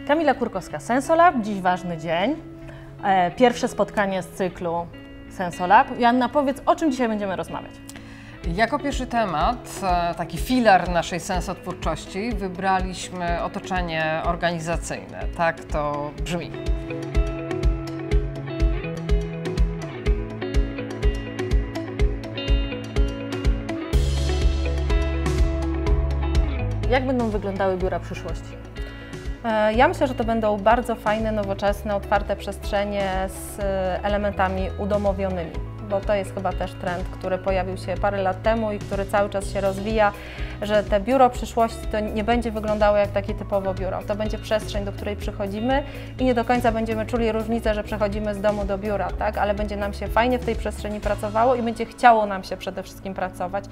Kamila Kurkowska, Sensolab. Dziś ważny dzień. Pierwsze spotkanie z cyklu Sensolab. Joanna, powiedz, o czym dzisiaj będziemy rozmawiać? Jako pierwszy temat, taki filar naszej sensotwórczości, wybraliśmy otoczenie organizacyjne. Tak to brzmi. Jak będą wyglądały biura przyszłości? Ja myślę, że to będą bardzo fajne, nowoczesne, otwarte przestrzenie z elementami udomowionymi, bo to jest chyba też trend, który pojawił się parę lat temu i który cały czas się rozwija, że te biuro przyszłości to nie będzie wyglądało jak takie typowo biuro. To będzie przestrzeń, do której przychodzimy i nie do końca będziemy czuli różnicę, że przechodzimy z domu do biura, tak? Ale będzie nam się fajnie w tej przestrzeni pracowało i będzie chciało nam się przede wszystkim pracować.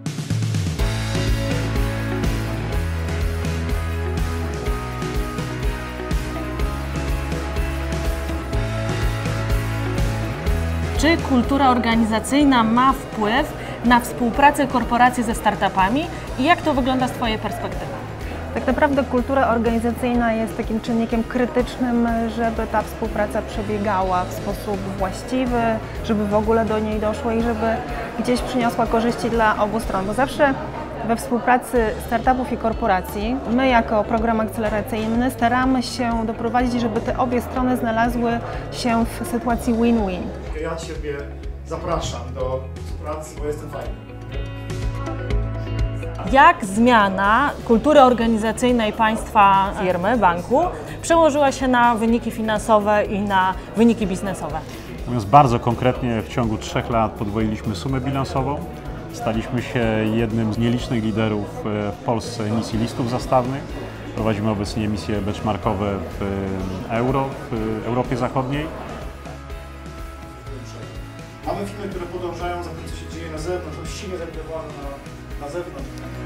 Czy kultura organizacyjna ma wpływ na współpracę korporacji ze startupami i jak to wygląda z Twojej perspektywy? Tak naprawdę kultura organizacyjna jest takim czynnikiem krytycznym, żeby ta współpraca przebiegała w sposób właściwy, żeby w ogóle do niej doszło i żeby gdzieś przyniosła korzyści dla obu stron. Bo zawsze we współpracy startupów i korporacji my jako program akceleracyjny staramy się doprowadzić, żeby te obie strony znalazły się w sytuacji win-win. Ja Ciebie zapraszam do współpracy, bo jestem fajny. Jak zmiana kultury organizacyjnej państwa, firmy, banku przełożyła się na wyniki finansowe i na wyniki biznesowe? Mówiąc bardzo konkretnie, w ciągu 3 lat podwoiliśmy sumę bilansową. Staliśmy się jednym z nielicznych liderów w Polsce emisji listów zastawnych. Prowadzimy obecnie emisje benchmarkowe w Europie Zachodniej. Mamy firmy, które podążają za tym, co się dzieje na zewnątrz, są silnie zainteresowane na zewnątrz.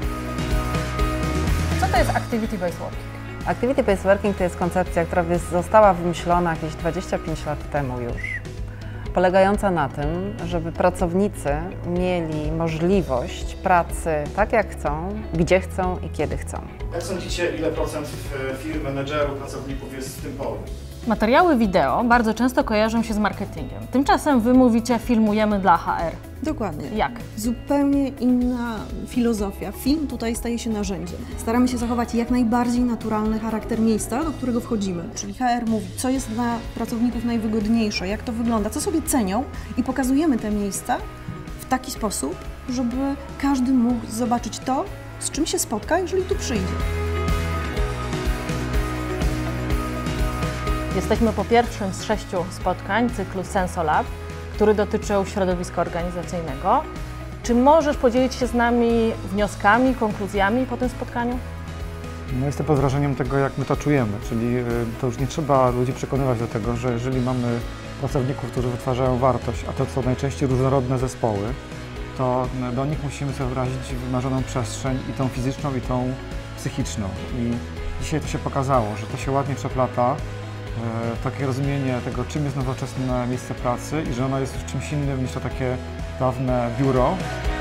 Co to jest Activity-Based Working? Activity-Based Working to jest koncepcja, która została wymyślona jakieś 25 lat temu już, polegająca na tym, żeby pracownicy mieli możliwość pracy tak jak chcą, gdzie chcą i kiedy chcą. Jak sądzicie, ile procent firm, menedżerów, pracowników jest w tym polu? Materiały wideo bardzo często kojarzą się z marketingiem. Tymczasem Wy mówicie, filmujemy dla HR. Dokładnie. Jak? Zupełnie inna filozofia. Film tutaj staje się narzędziem. Staramy się zachować jak najbardziej naturalny charakter miejsca, do którego wchodzimy. Czyli HR mówi, co jest dla pracowników najwygodniejsze, jak to wygląda, co sobie cenią i pokazujemy te miejsca w taki sposób, żeby każdy mógł zobaczyć to, z czym się spotka, jeżeli tu przyjdzie. Jesteśmy po pierwszym z 6 spotkań cyklu Sensolab, który dotyczył środowiska organizacyjnego. Czy możesz podzielić się z nami wnioskami, konkluzjami po tym spotkaniu? No jestem pod wrażeniem tego, jak my to czujemy, czyli to już nie trzeba ludzi przekonywać do tego, że jeżeli mamy pracowników, którzy wytwarzają wartość, a to są najczęściej różnorodne zespoły, to do nich musimy sobie wyrazić wymarzoną przestrzeń i tą fizyczną, i tą psychiczną. I dzisiaj to się pokazało, że to się ładnie przeplata. Takie rozumienie tego, czym jest nowoczesne miejsce pracy i że ono jest już czymś innym niż to takie dawne biuro.